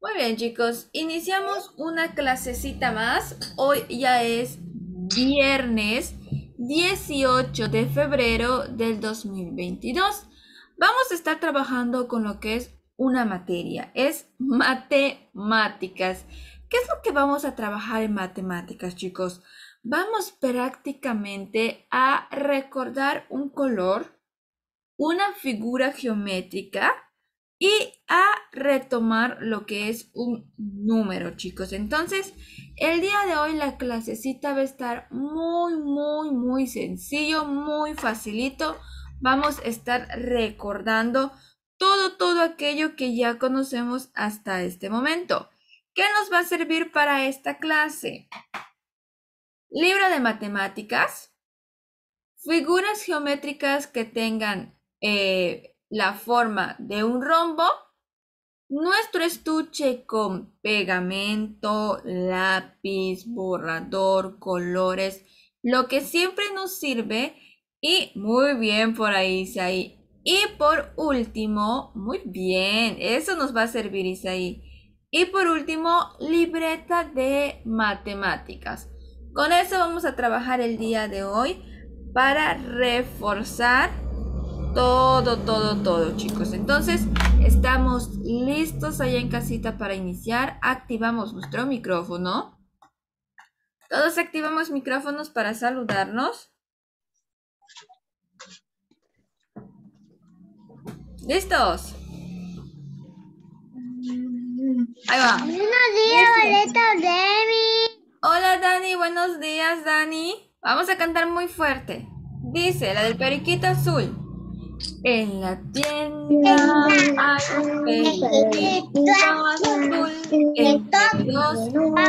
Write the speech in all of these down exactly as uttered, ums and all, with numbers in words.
Muy bien, chicos, iniciamos una clasecita más. Hoy ya es viernes dieciocho de febrero del dos mil veintidós. Vamos a estar trabajando con lo que es una materia, es matemáticas. ¿Qué es lo que vamos a trabajar en matemáticas, chicos? Vamos prácticamente a recordar un color, una figura geométrica y a retomar lo que es un número, chicos. Entonces, el día de hoy la clasecita va a estar muy, muy, muy sencillo, muy facilito. Vamos a estar recordando todo, todo aquello que ya conocemos hasta este momento. ¿Qué nos va a servir para esta clase? Libro de matemáticas, figuras geométricas que tengan eh, la forma de un rombo, nuestro estuche con pegamento, lápiz, borrador, colores, lo que siempre nos sirve. Y muy bien por ahí, Isaí. Y por último, muy bien, eso nos va a servir, Isaí. Y por último, libreta de matemáticas. Con eso vamos a trabajar el día de hoy para reforzar todo, todo, todo, chicos. Entonces, estamos listos allá en casita para iniciar. Activamos nuestro micrófono. Todos activamos micrófonos para saludarnos. ¿Listos? Ahí va. Buenos días, Violeta, Demi. Hola, Dani. Buenos días, Dani. Vamos a cantar muy fuerte. Dice, la del periquito azul. En la tienda hay un periquito azul entre dos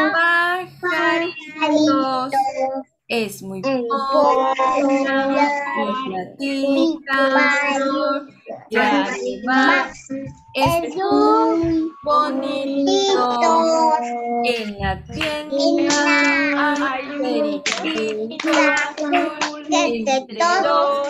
pajaritos. Es muy pobre y platicador y además es muy bonito. En la tienda hay un periquito azul entre dos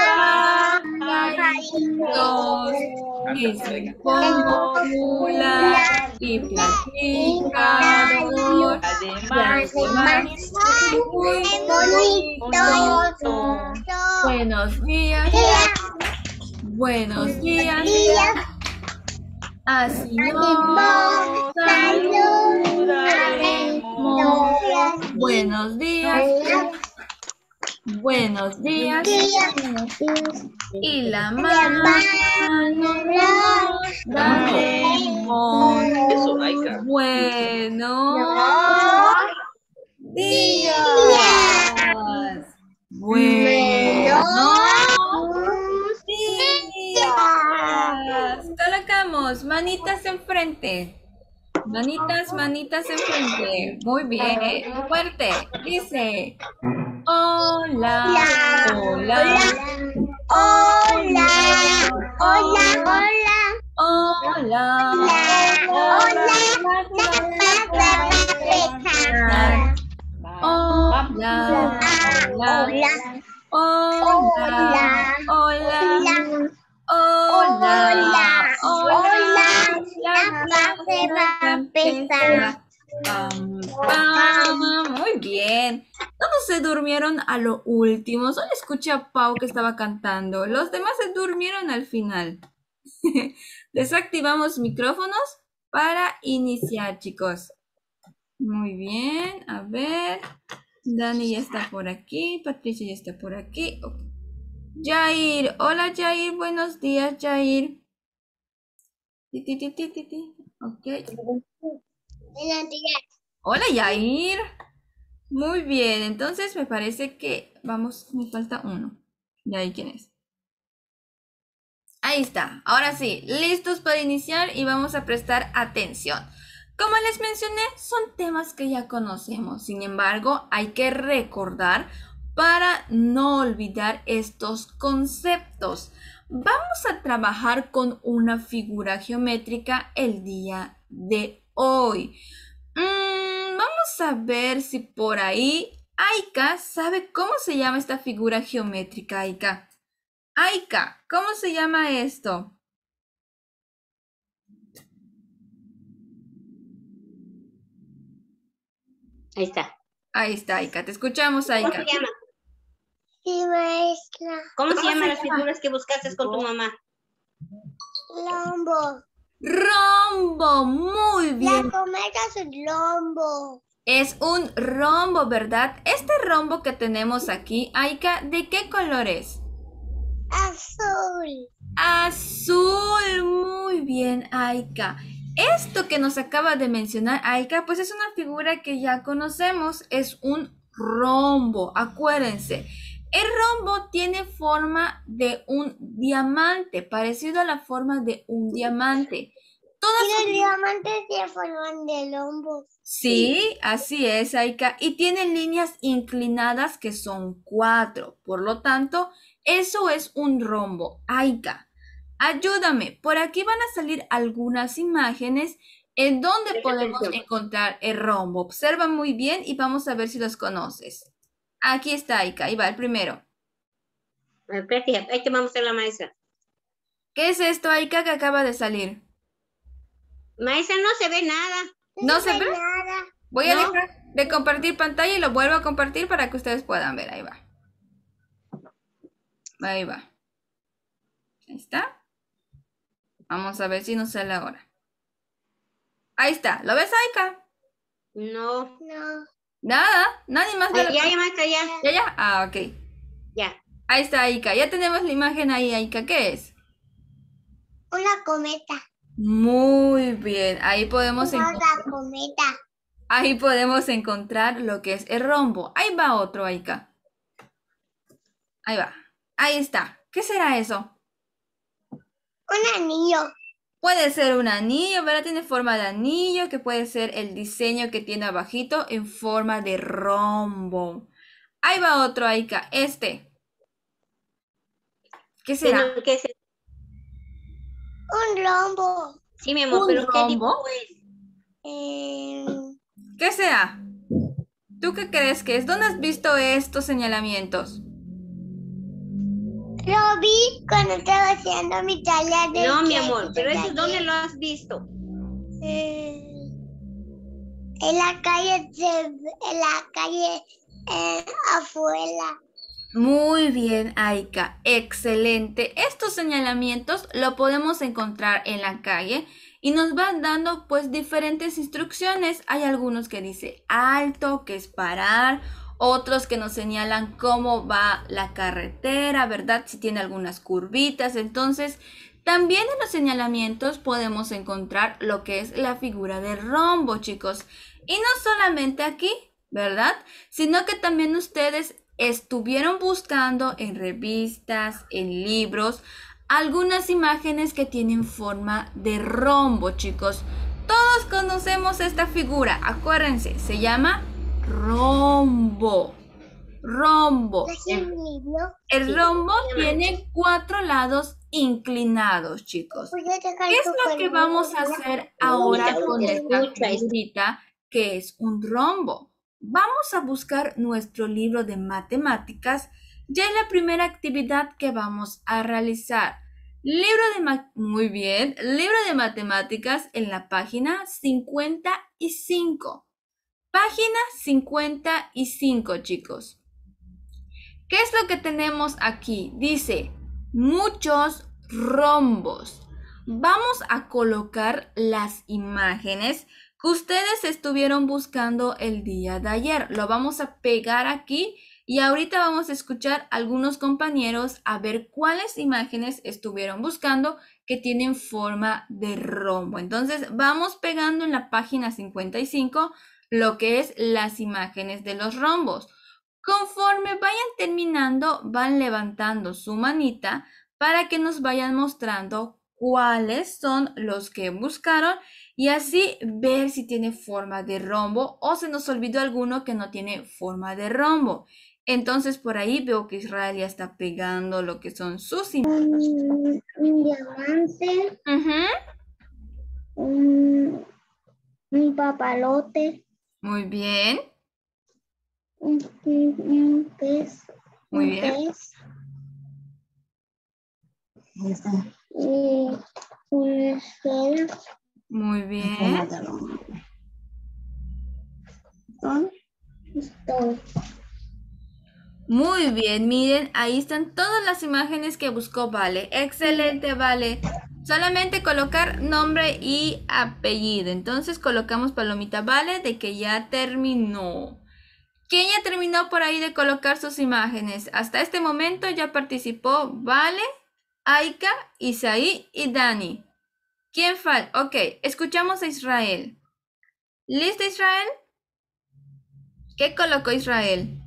pajaritos. Es muy popular y platicador. Además, muy bonito. Buenos días. Buenos días. Así nos saludaremos. Buenos días. Buenos días. Y la mano nos daremos. Buenos días. Buenos días. Colocamos manitas enfrente. Manitas, manitas enfrente. Muy bien. Fuerte. Dice. Hola. Hola. Hola. Hola. Hola. Hola. Hola. Hola. Hola. Hola. Hola. Hola. La clase va a empezar. Pam, pam. Muy bien. Todos se durmieron a lo último. Solo escuché a Pau que estaba cantando. Los demás se durmieron al final. Desactivamos micrófonos para iniciar, chicos. Muy bien. A ver. Dani ya está por aquí. Patricia ya está por aquí. Okay. Jair. Hola, Jair. Buenos días, Jair. Ti, ti, ti, ti, ti, ti. Ok. Hola, Jair. Muy bien. Entonces me parece que vamos. Me falta uno. Jair, ¿quién es? Ahí está. Ahora sí. Listos para iniciar y vamos a prestar atención. Como les mencioné, son temas que ya conocemos. Sin embargo, hay que recordar para no olvidar estos conceptos. Vamos a trabajar con una figura geométrica el día de hoy. Mm, vamos a ver si por ahí Aika sabe cómo se llama esta figura geométrica, Aika. Aika, ¿cómo se llama esto? Ahí está. Ahí está, Aika. Te escuchamos, ¿Cómo Aika. se llama? Sí, maestra. ¿Cómo, ¿Cómo se llaman se las llama? figuras que buscaste con tu mamá? Lombo. Rombo, muy La bien. cometa es un lombo. Es un rombo, ¿verdad? Este rombo que tenemos aquí, Aika, ¿de qué color es? Azul. Azul, muy bien, Aika. Esto que nos acaba de mencionar Aika, pues es una figura que ya conocemos, es un rombo, acuérdense. El rombo tiene forma de un diamante, parecido a la forma de un diamante. Todas Y sus- los diamantes se forman de lombos. Sí, así es, Aika. Y tiene líneas inclinadas que son cuatro. Por lo tanto, eso es un rombo. Aika, ayúdame. Por aquí van a salir algunas imágenes en donde Presta podemos atención. encontrar el rombo. Observa muy bien y vamos a ver si los conoces. Aquí está, Aika. Ahí va el primero. A ver, presta, hija. Ahí te vamos a hacer la maestra. ¿Qué es esto, Aika, que acaba de salir? Maestra, no se ve nada. ¿No se ve? nada. Voy a No. dejar de compartir pantalla y lo vuelvo a compartir para que ustedes puedan ver. Ahí va. Ahí va. Ahí está. Vamos a ver si nos sale ahora. Ahí está. ¿Lo ves, Aika? No. No. Nada. Nadie más ve. Ahí, ya, ya, maestra, ya. ¿Ya, ya? Ah, ok. Ya. Ahí está, Aika. Ya tenemos la imagen ahí, Aika. ¿Qué es? Una cometa. Muy bien. Ahí podemos Una encontrar, cometa. ahí podemos encontrar lo que es el rombo. Ahí va otro, Aika. Ahí va. Ahí está. ¿Qué será eso? Un anillo. Puede ser un anillo, ¿verdad? Tiene forma de anillo, que puede ser el diseño que tiene abajito en forma de rombo. Ahí va otro, Aika. Este. ¿Qué ¿Qué, será? no, qué es? Un lombo. Sí, mi amor, ¿Un pero ¿qué rombo? dibujo es? Eh, ¿Qué será? ¿Tú qué crees que es? ¿Dónde has visto estos señalamientos? lo vi cuando estaba haciendo mi tarea de No, mi que amor, hice pero eso ayer. ¿dónde lo has visto? Eh, en la calle, de, en la calle eh, afuera. Muy bien, Aika. Excelente. Estos señalamientos lo podemos encontrar en la calle y nos van dando pues diferentes instrucciones. Hay algunos que dice alto, que es parar, otros que nos señalan cómo va la carretera, ¿verdad? Si tiene algunas curvitas. Entonces, también en los señalamientos podemos encontrar lo que es la figura de rombo, chicos. Y no solamente aquí, ¿verdad? Sino que también ustedes estuvieron buscando en revistas, en libros, algunas imágenes que tienen forma de rombo, chicos. Todos conocemos esta figura, acuérdense, se llama rombo. Rombo. ¿Traje mi libro? El Sí, rombo se llama. tiene cuatro lados inclinados, chicos. Pues yo te ¿Qué es canto lo con que el vamos a libro. hacer ahora Escucha, con esta escucha, escucha. figurita que es un rombo? Vamos a buscar nuestro libro de matemáticas. Ya es la primera actividad que vamos a realizar. Libro de ma- muy bien, libro de matemáticas en la página cincuenta y cinco. Página cincuenta y cinco, chicos. ¿Qué es lo que tenemos aquí? Dice, muchos rombos. Vamos a colocar las imágenes que ustedes estuvieron buscando el día de ayer. Lo vamos a pegar aquí y ahorita vamos a escuchar a algunos compañeros a ver cuáles imágenes estuvieron buscando que tienen forma de rombo. Entonces vamos pegando en la página cincuenta y cinco lo que es las imágenes de los rombos. Conforme vayan terminando, van levantando su manita para que nos vayan mostrando cuáles son los que buscaron y así ver si tiene forma de rombo o se nos olvidó alguno que no tiene forma de rombo. Entonces por ahí veo que Israel ya está pegando lo que son sus imágenes. Un, un diamante, Uh-huh. un, un papalote, Muy bien, un, un, un pez, muy un bien, pez, y una esfera, muy bien, un Estoy. Muy bien, miren, ahí están todas las imágenes que buscó Vale. Excelente, Vale. Solamente colocar nombre y apellido. Entonces colocamos palomita Vale de que ya terminó. ¿Quién ya terminó por ahí de colocar sus imágenes? Hasta este momento ya participó Vale, Aika, Isaí y Dani. ¿Quién falta? Ok, escuchamos a Israel. ¿Listo, Israel? ¿Qué colocó Israel?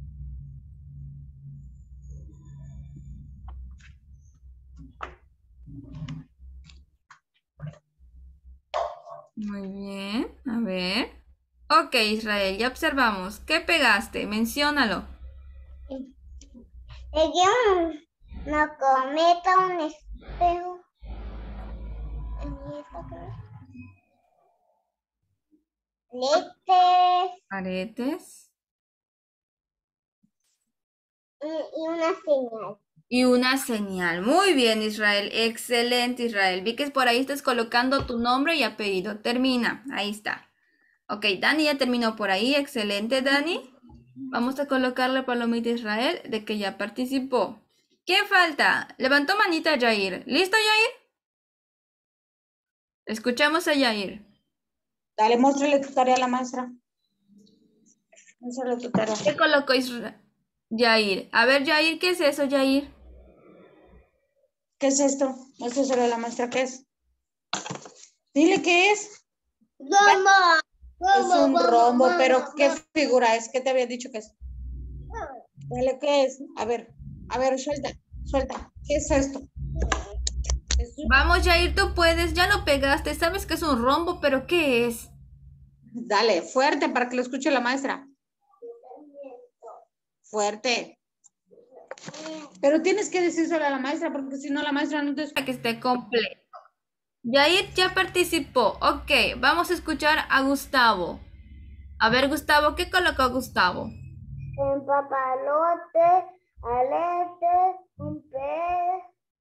Muy bien, a ver. Ok, Israel, ya observamos. ¿Qué pegaste? Menciónalo. Ella no cometa un espejo. Leches Aretes. y, y una señal. Y una señal. Muy bien, Israel. Excelente, Israel. Vi que por ahí estás colocando tu nombre y apellido. Termina. Ahí está. Ok, Dani ya terminó por ahí. Excelente, Dani. Vamos a colocarle palomita a Israel de que ya participó. ¿Quién falta? Levantó manita Yair. ¿Listo, Yair? Escuchamos a Yair. Dale, muéstrale tu tarea a la maestra. Muéstrale tu tarea. ¿Qué colocó Isra- Yair? A ver, Yair, ¿qué es eso, Yair? ¿Qué es esto? Muéstraselo a la maestra, ¿qué es? Dile qué es. Rombo. Es un rombo, pero ¿qué figura es? ¿Qué te había dicho que es? Dale, ¿qué es? A ver, a ver, suelta, suelta. ¿Qué es esto? Es un- Vamos, Yair, tú puedes. Ya lo pegaste. Sabes que es un rombo, pero ¿qué es? Dale, fuerte para que lo escuche la maestra. Fuerte. Pero tienes que decírselo a la maestra porque si no la maestra no te escucha. Para que esté completo. Yair ya participó. Ok, vamos a escuchar a Gustavo. A ver, Gustavo, ¿qué colocó Gustavo? Un papalote, alete, un pez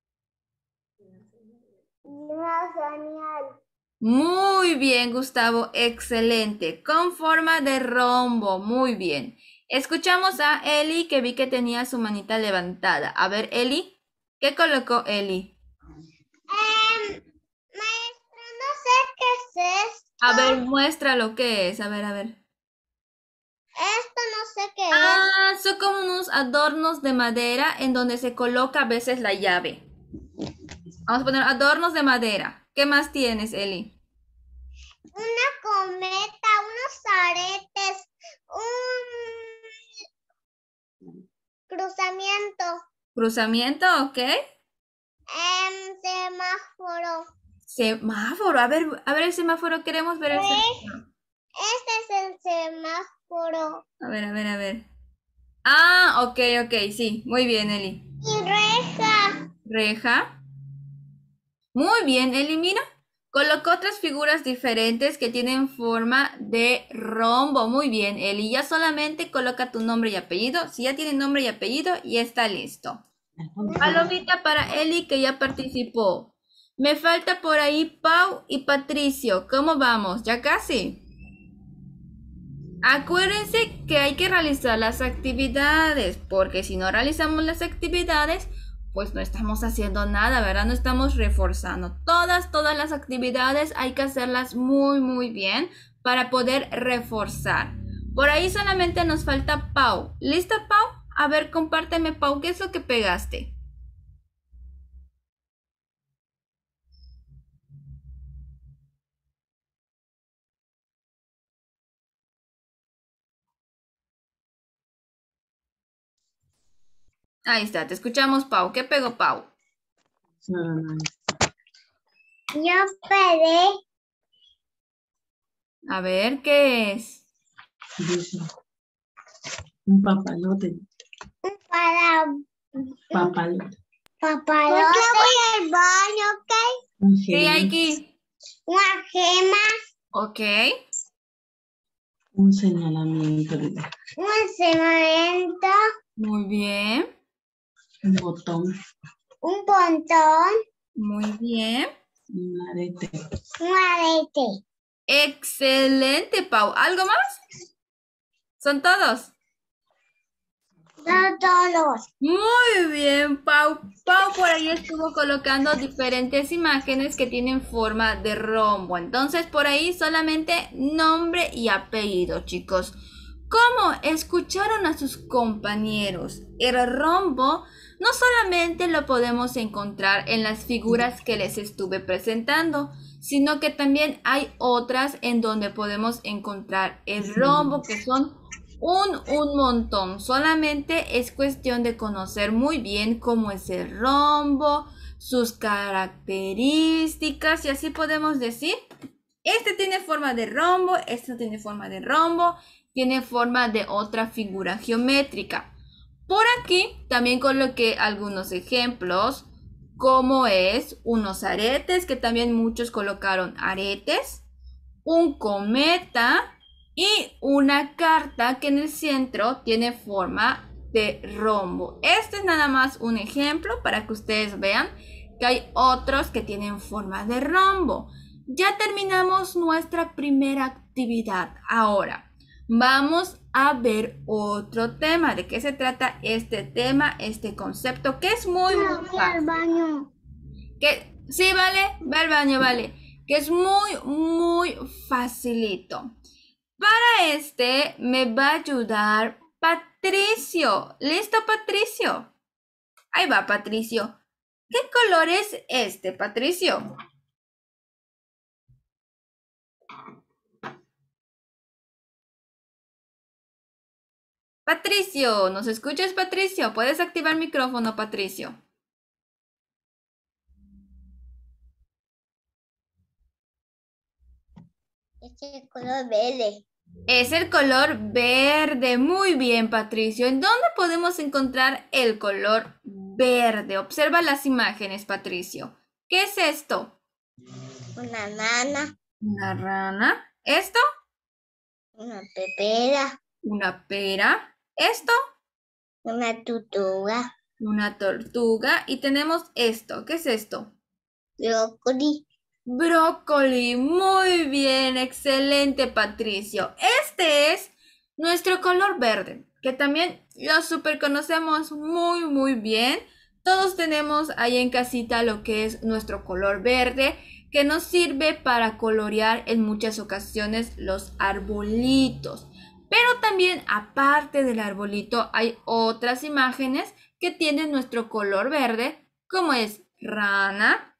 y una señal. Muy bien, Gustavo, excelente. Con forma de rombo, muy bien. Escuchamos a Eli que vi que tenía su manita levantada. A ver, Eli, ¿qué colocó Eli? Eh, maestra, no sé qué es esto. A ver, muestra lo que es. A ver, a ver. Esto no sé qué es. Ah, son como unos adornos de madera en donde se coloca a veces la llave. Vamos a poner adornos de madera. ¿Qué más tienes, Eli? Una cometa, unos aretes, un cruzamiento, Cruzamiento, ¿ok? em, semáforo. Semáforo. A ver, a ver el semáforo. Queremos ver el ¿Ves? semáforo. Este es el semáforo. A ver, a ver, a ver. Ah, ok, ok, sí. Muy bien, Eli. Y reja. Reja. Muy bien, Eli, mira. Colocó otras figuras diferentes que tienen forma de rombo. Muy bien, Eli. Ya solamente coloca tu nombre y apellido. Si ya tiene nombre y apellido, ya está listo. Palomita para Eli que ya participó. Me falta por ahí Pau y Patricio. ¿Cómo vamos? ¿Ya casi? Acuérdense que hay que realizar las actividades, porque si no realizamos las actividades, pues no estamos haciendo nada, ¿verdad? No estamos reforzando. Todas, todas las actividades hay que hacerlas muy, muy bien para poder reforzar. Por ahí solamente nos falta Pau. ¿Lista, Pau? A ver, compárteme, Pau, ¿qué es lo que pegaste? Ahí está, te escuchamos, Pau. ¿Qué pegó Pau? Yo pegué A ver, ¿qué es? Dice, un papalote, un para papalote, papalote. Yo voy al baño, ¿ok? un ¿Qué hay gel, aquí? Una gema, Ok. un señalamiento, dice, un cemento, Muy bien. un botón, un pontón, Muy bien. un arete, un arete. Excelente, Pau. ¿Algo más? ¿Son todos? No todos. Muy bien, Pau. Pau por ahí estuvo colocando diferentes imágenes que tienen forma de rombo. Entonces, por ahí solamente nombre y apellido, chicos. ¿Cómo escucharon a sus compañeros? El rombo no solamente lo podemos encontrar en las figuras que les estuve presentando, sino que también hay otras en donde podemos encontrar el rombo, que son un, un montón. Solamente es cuestión de conocer muy bien cómo es el rombo, sus características, y así podemos decir, este tiene forma de rombo, este no tiene forma de rombo, tiene forma de otra figura geométrica. Por aquí también coloqué algunos ejemplos, como es unos aretes, que también muchos colocaron aretes, un cometa y una carta que en el centro tiene forma de rombo. Este es nada más un ejemplo para que ustedes vean que hay otros que tienen forma de rombo. Ya terminamos nuestra primera actividad. Ahora vamos a ver otro tema. ¿De qué se trata este tema, este concepto? Que es muy, muy Voy al fácil. baño. Que, sí, vale, ve al baño, vale. Que es muy, muy facilito. Para este me va a ayudar Patricio. ¿Listo, Patricio? Ahí va, Patricio. ¿Qué color es este, Patricio? Patricio, ¿nos escuchas, Patricio? ¿Puedes activar el micrófono, Patricio? Este color verde. Es el color verde. Muy bien, Patricio. ¿En dónde podemos encontrar el color verde? Observa las imágenes, Patricio. ¿Qué es esto? Una nana. ¿Una rana? ¿Esto? Una pepera. ¿Una pera? ¿Esto? Una tortuga. Una tortuga. Y tenemos esto. ¿Qué es esto? Brócoli. Brócoli. Muy bien. Excelente, Patricio. Este es nuestro color verde, que también lo super conocemos muy, muy bien. Todos tenemos ahí en casita lo que es nuestro color verde, que nos sirve para colorear en muchas ocasiones los arbolitos. Pero también, aparte del arbolito, hay otras imágenes que tienen nuestro color verde, como es rana,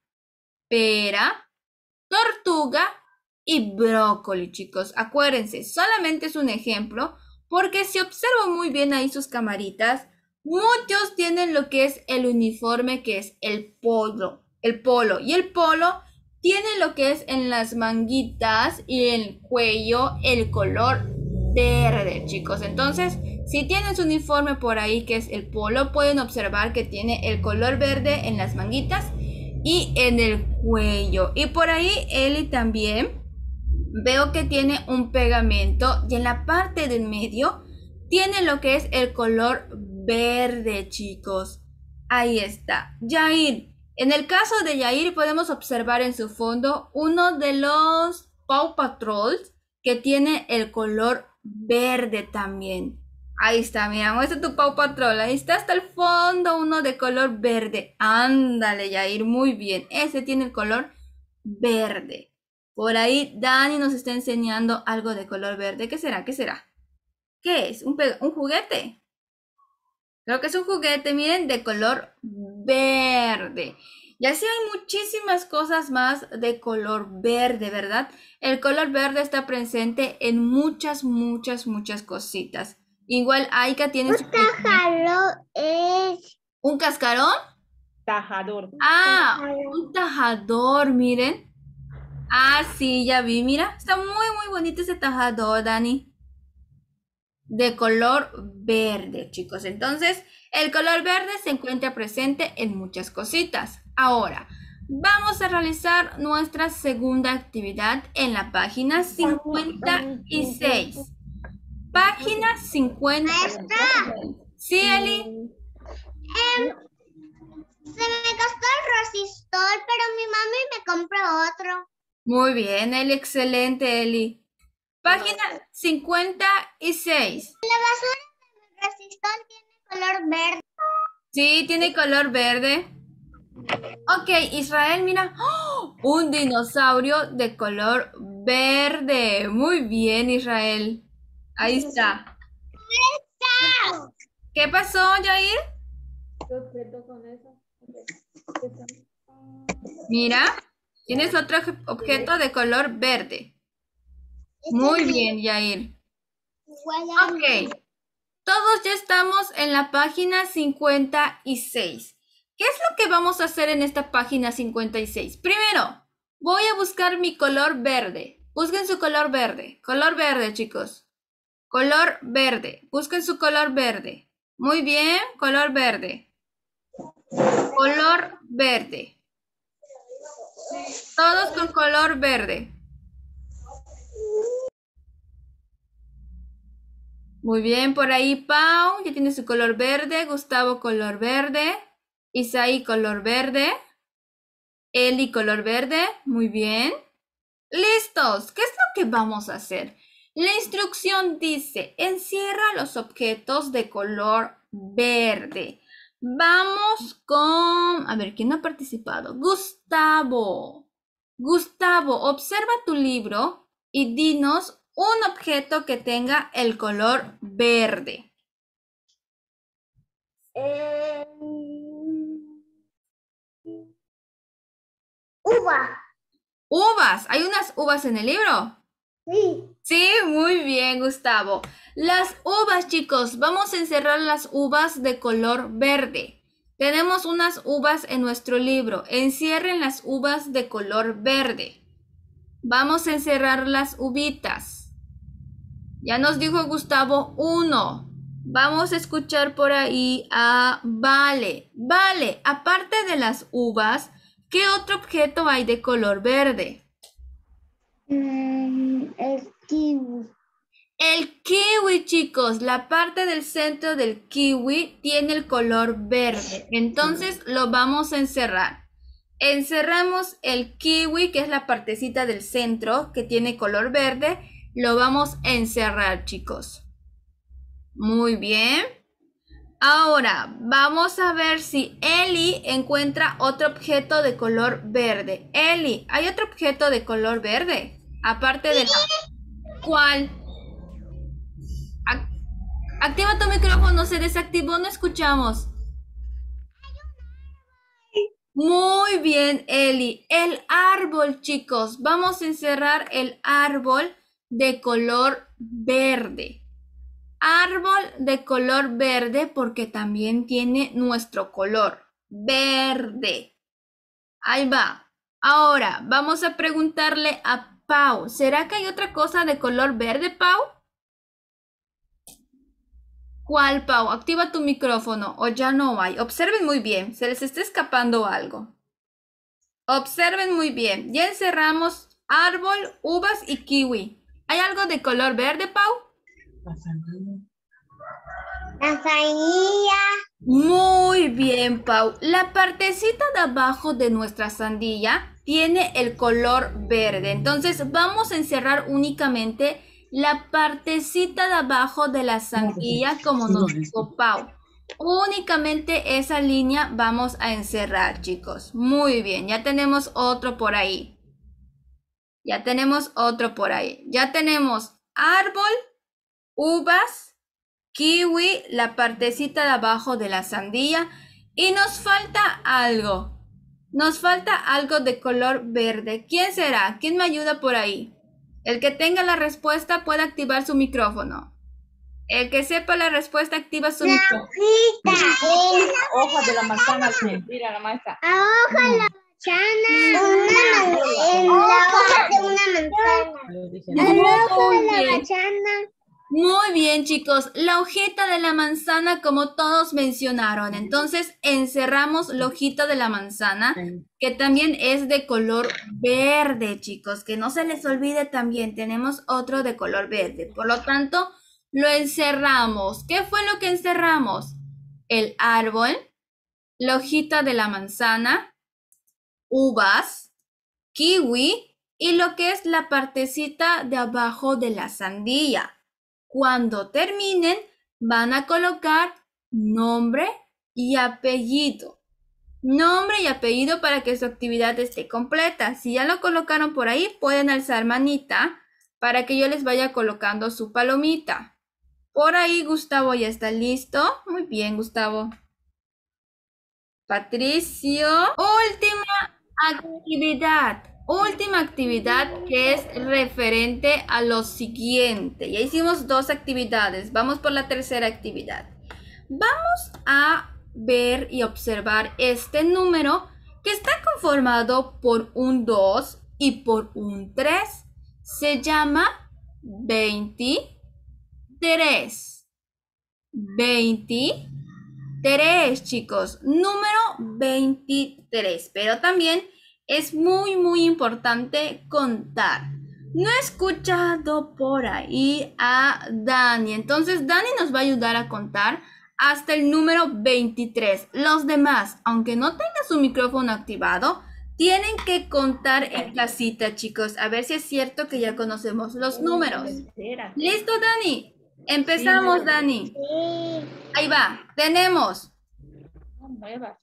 pera, tortuga y brócoli, chicos. Acuérdense, solamente es un ejemplo, porque si observo muy bien ahí sus camaritas, muchos tienen lo que es el uniforme, que es el polo, el polo. Y el polo tiene lo que es en las manguitas y en el cuello el color verde, chicos. Entonces, si tienes un uniforme por ahí que es el polo, pueden observar que tiene el color verde en las manguitas y en el cuello. Y por ahí Eli también veo que tiene un pegamento y en la parte del medio tiene lo que es el color verde, chicos. Ahí está. Yair. En el caso de Yair podemos observar en su fondo uno de los Paw Patrols que tiene el color verde también. Ahí está, mira, muestra tu Paw Patrol. Ahí está hasta el fondo uno de color verde. Ándale, Yair, muy bien. Ese tiene el color verde. Por ahí Dani nos está enseñando algo de color verde. ¿Qué será? ¿Qué será? ¿Qué es? ¿Un, un juguete? Creo que es un juguete, miren, de color verde. Y así hay muchísimas cosas más de color verde, ¿verdad? El color verde está presente en muchas, muchas, muchas cositas. Igual Aika tiene su... Un tajador es. ¿Un cascarón? Tajador. Ah, un tajador, miren. Ah, sí, ya vi, mira. Está muy, muy bonito ese tajador, Dani. De color verde, chicos. Entonces, el color verde se encuentra presente en muchas cositas. Ahora, vamos a realizar nuestra segunda actividad en la página cincuenta y seis. Página cincuenta y seis. ¿Sí, Eli? Eh, se me gastó el resistor, pero mi mami me compró otro. Muy bien, Eli. Excelente, Eli. Página cincuenta y seis. La basura de resistor tiene color verde. Sí, tiene color verde. Ok, Israel, mira. ¡Oh! Un dinosaurio de color verde. Muy bien, Israel. Ahí está. ¿Qué pasó, Jair? Mira, tienes otro objeto de color verde. Muy bien, Jair. Ok. Todos ya estamos en la página cincuenta y seis. ¿Qué es lo que vamos a hacer en esta página cincuenta y seis? Primero, voy a buscar mi color verde. Busquen su color verde. Color verde, chicos. Color verde. Busquen su color verde. Muy bien, color verde. Color verde. Todos con color verde. Muy bien, por ahí Pau ya tiene su color verde, Gustavo color verde, Isaí color verde, Eli color verde, muy bien. ¡Listos! ¿Qué es lo que vamos a hacer? La instrucción dice, encierra los objetos de color verde. Vamos con... A ver, ¿quién ha participado? Gustavo. Gustavo, observa tu libro y dinos un objeto que tenga el color verde. Eh, uva. Uvas. ¿Hay unas uvas en el libro? Sí. Sí, muy bien, Gustavo. Las uvas, chicos, vamos a encerrar las uvas de color verde. Tenemos unas uvas en nuestro libro. Encierren las uvas de color verde. Vamos a encerrar las uvitas. Ya nos dijo Gustavo uno. Vamos a escuchar por ahí a Vale. Vale, aparte de las uvas, ¿qué otro objeto hay de color verde? Mm, el kiwi. El kiwi, chicos, la parte del centro del kiwi tiene el color verde. Entonces lo vamos a encerrar. Encerramos el kiwi, que es la partecita del centro que tiene color verde. Lo vamos a encerrar, chicos. Muy bien. Ahora, vamos a ver si Eli encuentra otro objeto de color verde. Eli, ¿hay otro objeto de color verde? Aparte de la... ¿Cuál? Activa tu micrófono, se desactivó, no escuchamos. Muy bien, Eli. El árbol, chicos. Vamos a encerrar el árbol de color verde. Árbol de color verde porque también tiene nuestro color. Verde. Ahí va. Ahora, vamos a preguntarle a Pau. ¿Será que hay otra cosa de color verde, Pau? ¿Cuál, Pau? Activa tu micrófono o ya no hay. Observen muy bien, se les está escapando algo. Observen muy bien. Ya encerramos árbol, uvas y kiwi. ¿Hay algo de color verde, Pau? La sandía. Muy bien, Pau. La partecita de abajo de nuestra sandía tiene el color verde. Entonces vamos a encerrar únicamente la partecita de abajo de la sandía, como nos dijo Pau. Únicamente esa línea vamos a encerrar, chicos. Muy bien, ya tenemos otro por ahí. Ya tenemos otro por ahí. Ya tenemos árbol, uvas, kiwi, la partecita de abajo de la sandía. Y nos falta algo. Nos falta algo de color verde. ¿Quién será? ¿Quién me ayuda por ahí? El que tenga la respuesta puede activar su micrófono. El que sepa la respuesta activa su micrófono. Hoja de la manzana, sí. Mira la maestra. La hoja de la manzana. Una, en la hoja de una manzana. La hoja de la manzana. Muy bien, chicos. La hojita de la manzana, como todos mencionaron. Entonces, encerramos la hojita de la manzana, que también es de color verde, chicos. Que no se les olvide también, tenemos otro de color verde. Por lo tanto, lo encerramos. ¿Qué fue lo que encerramos? El árbol, la hojita de la manzana, uvas, kiwi y lo que es la partecita de abajo de la sandía. Cuando terminen, van a colocar nombre y apellido. Nombre y apellido para que su actividad esté completa. Si ya lo colocaron por ahí, pueden alzar manita para que yo les vaya colocando su palomita. Por ahí Gustavo ya está listo. Muy bien, Gustavo. Patricio. Última actividad. Última actividad que es referente a lo siguiente. Ya hicimos dos actividades. Vamos por la tercera actividad. Vamos a ver y observar este número que está conformado por un dos y por un tres. Se llama veintitrés. veintitrés, chicos. Número veintitrés. Pero también es muy, muy importante contar. No he escuchado por ahí a Dani. Entonces, Dani nos va a ayudar a contar hasta el número veintitrés. Los demás, aunque no tengan su micrófono activado, tienen que contar en casita, chicos. A ver si es cierto que ya conocemos los números. ¿Listo, Dani? Empezamos, Dani. Ahí va. Tenemos. Uno,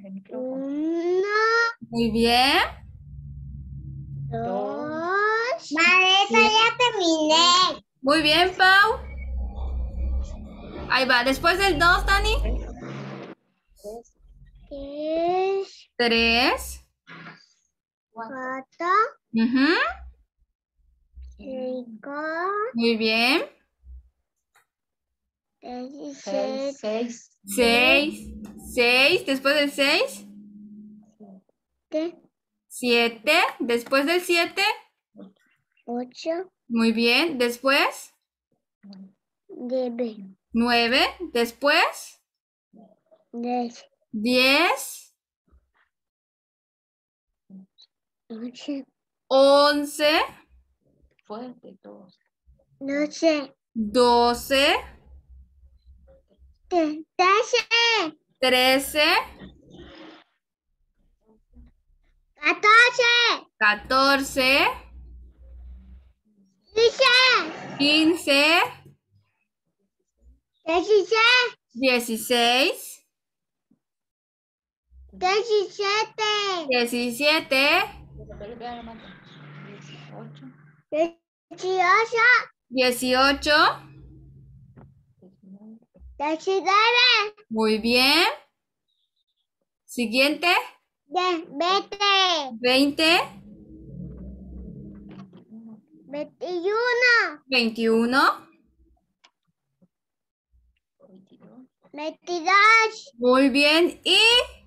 Muy bien. dos. Maestra, ya terminé. Muy bien, Pau. Ahí va. Después del dos, Dani. Tres, Tres. cuatro, Ujú. cinco, Muy bien. dieciséis, Seis. Seis. Después del seis. Siete. Después del siete. ocho, Muy bien. Después. nueve, Nueve. Después. diez, Diez. once, Once. doce, Doce. trece, Trece. catorce, Catorce. quince, Quince. dieciséis, Dieciséis. diecisiete, Diecisiete. dieciocho, Dieciocho. diecinueve, Muy bien. Siguiente. veinte, Veinte. veintiuno, Veintiuno. veintidós, Muy bien. Y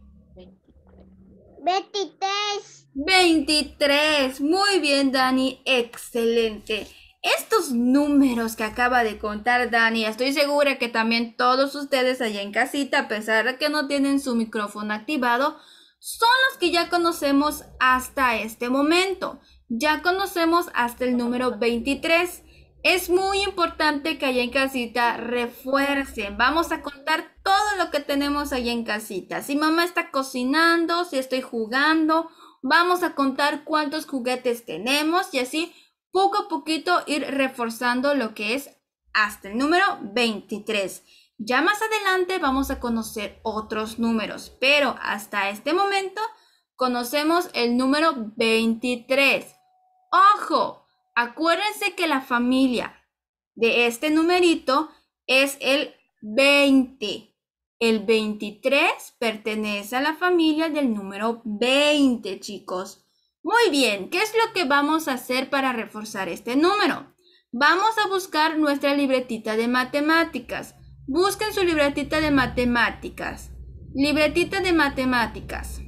veintitrés, veintitrés. Muy bien, Dani. Excelente. Estos números que acaba de contar Dani, estoy segura que también todos ustedes allá en casita, a pesar de que no tienen su micrófono activado, son los que ya conocemos hasta este momento. Ya conocemos hasta el número veintitrés. Es muy importante que allá en casita refuercen. Vamos a contar todo lo que tenemos allá en casita. Si mamá está cocinando, si estoy jugando, vamos a contar cuántos juguetes tenemos y así poco a poquito ir reforzando lo que es hasta el número veintitrés. Ya más adelante vamos a conocer otros números, pero hasta este momento conocemos el número veintitrés. ¡Ojo! Acuérdense que la familia de este numerito es el veinte. El veintitrés pertenece a la familia del número veinte, chicos. Muy bien, ¿qué es lo que vamos a hacer para reforzar este número? Vamos a buscar nuestra libretita de matemáticas. Busquen su libretita de matemáticas. Libretita de matemáticas.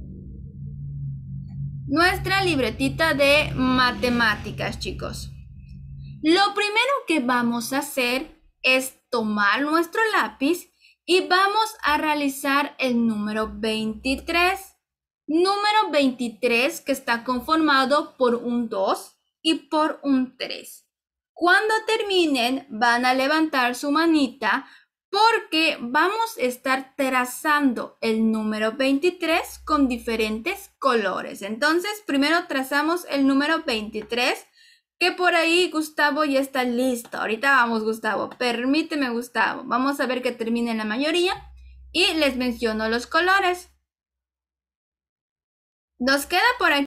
Nuestra libretita de matemáticas, chicos. Lo primero que vamos a hacer es tomar nuestro lápiz y vamos a realizar el número veintitrés. Número veintitrés que está conformado por un dos y por un tres. Cuando terminen, van a levantar su manita porque vamos a estar trazando el número veintitrés con diferentes colores. Entonces, primero trazamos el número veintitrés, que por ahí Gustavo ya está listo. Ahorita vamos, Gustavo. Permíteme, Gustavo. Vamos a ver que termine la mayoría y les menciono los colores. Nos queda por aquí